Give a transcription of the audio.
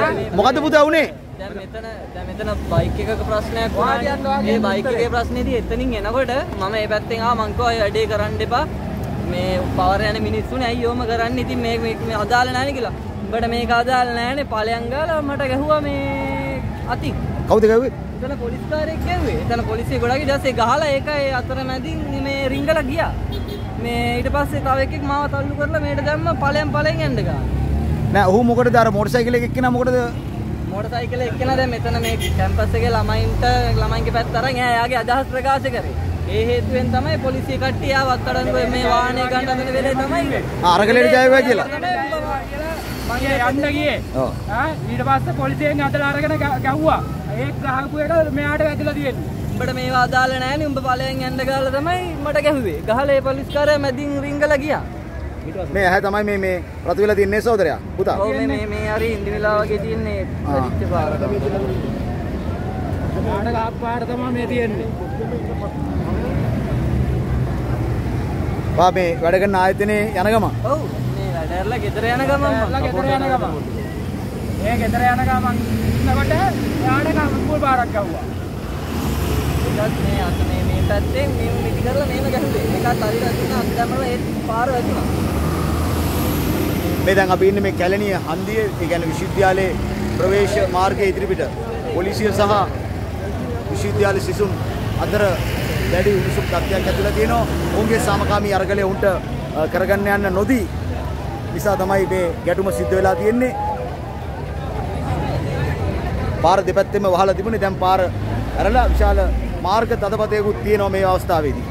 මොකද පුතා උනේ? දැන් මෙතන බයික් එකක ප්‍රශ්නයක් වුණා. මේ බයික් එකේ ප්‍රශ්නේදී එතනින් එනකොට මම මේ පැත්තෙන් ආවා මං කිව්වා වැඩේ කරන්න එපා. මේ පවර යන මිනිස්සුනේ ඇයි ඕම කරන්නේ? ඉතින් මේ අදාළ නැහැ කියලා. උඹට මේක අදාළ නැහැනේ ඵලයන් ගාලා මට ගැහුවා මේ අතින්. කවුද ගැහුවේ? එතන පොලිස් කාර්යයක් ගැහුවේ. එතන පොලිසිය ගොඩක් ඊට පස්සේ ගහලා ඒක ඒ අතරමැදින් මේ රිංගලා ගියා. මේ ඊට පස්සේ තව එකෙක් මාව තල්ලු කරලා මේට දැම්ම ඵලයන් යන්න ගා. නෑ ඔහු මොකටද අර මොටර් සයිකල් එකේ එක්කෙනා මොකටද? මොටර් සයිකල් එක්කෙනා දැන් මෙතන මේ කැම්පස් එකේ ළමයින්ගේ පැත්ත අරන් එයාගේ අදහස් ප්‍රකාශ කරේ. ඒ හේතුවෙන් තමයි පොලිසිය කට්ටිය ආව අත්අඩංගුවේ මේ වාහනේ ගන්න දෙන වෙලේ තමයි අරගලේට ජය වේවා කියලා. මම යන්න ගියේ. ඔව්. ඊට පස්සේ පොලිසියෙන් අතලා අරගෙන ගැව්වා. ඒක ගහපු එක මෙයාට වැදලා තියෙන්නේ. උඹට මේවා අදාළ නැහැනේ උඹ ඵලයෙන් යන්න ගාලා තමයි මට ගැහුවේ. ගහලා ඒ පොලිස් කාර්යය මැදින් රිංගලා ගියා. මේ ඇහැ තමයි මේ රතු වෙලා තියන්නේ සහෝදරයා පුතා. ඔව් මේ හරි ඉන්දිවිලා වගේ තියන්නේ පරිච්ඡ පාර. ආඩ ගාප්පාට තමයි මේ තියන්නේ. බා මේ වැඩ කරන ආයතනේ යන ගම. ඔව් මේ වැඩ ඇරලා ගෙදර යන ගම. ඒ ගෙදර යන ගමන් ඉන්නකොට යාඩ කම්පූල් පාරක් ගව්වා. ඒකත් මේ අත මේ පැත්තෙන් මේ මිටි කරලා මේම ගැහුවේ. ඒකත් හරියට තියෙන අත් දැම්මම ඒ පාර වැදුනා. මේ දැන් අපි ඉන්නේ මේ කැලණිය හන්දියේ ඒ කියන්නේ විශ්වවිද්‍යාලයේ ප්‍රවේශ මාර්ගයේ ඉදිරිපිට පොලිසිය සහ විශ්වවිද්‍යාල සිසුන් අතර දැඩි උණුසුම් තත්ත්වයක් ඇතිලා තියෙනවා. ඔවුන්ගේ සාමකාමී අරගලය උන්ට කරගන්න යන්න නොදී නිසා තමයි මේ ගැටුම සිද්ධ වෙලා තියෙන්නේ. පාර දෙපැත්තෙම වහලා තිබුණේ දැන් පාර ඇරලා විශාල මාර්ග තදපතයකුත් තියෙනවා මේ අවස්ථාවේදී.